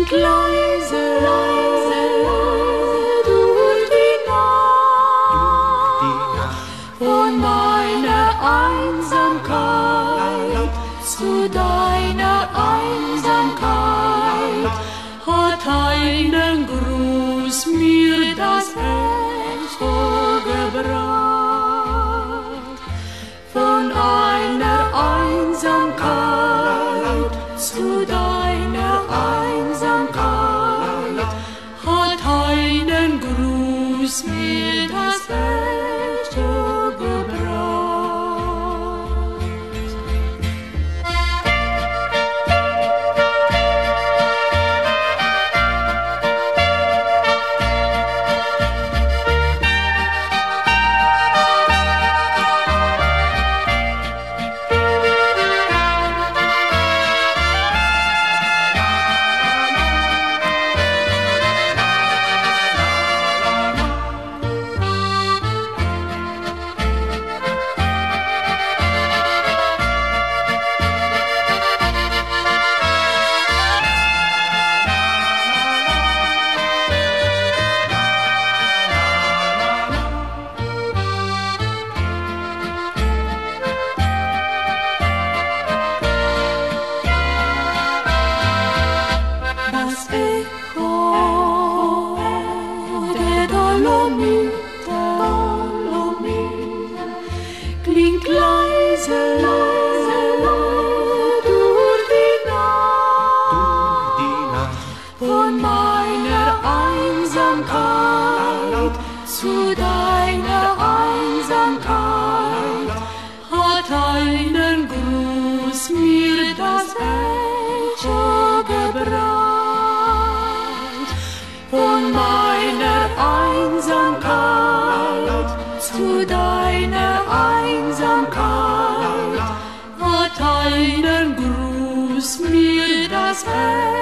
klingt leise, leise durch die Nacht, von meiner Einsamkeit zu deiner Einsamkeit, hat einen Gruß mir das Echo gebracht. Von einer Einsamkeit zu deiner Einsamkeit, hat einen Gruß mir das Echo gebracht. Das Echo der Dolomiten klingt leise, leise durch die Nacht, von meiner Einsamkeit zu deiner Einsamkeit, hat einen Gruß mir das Echo gebracht. Von meiner Einsamkeit zu deiner Einsamkeit, hat einen Gruß mir das Echo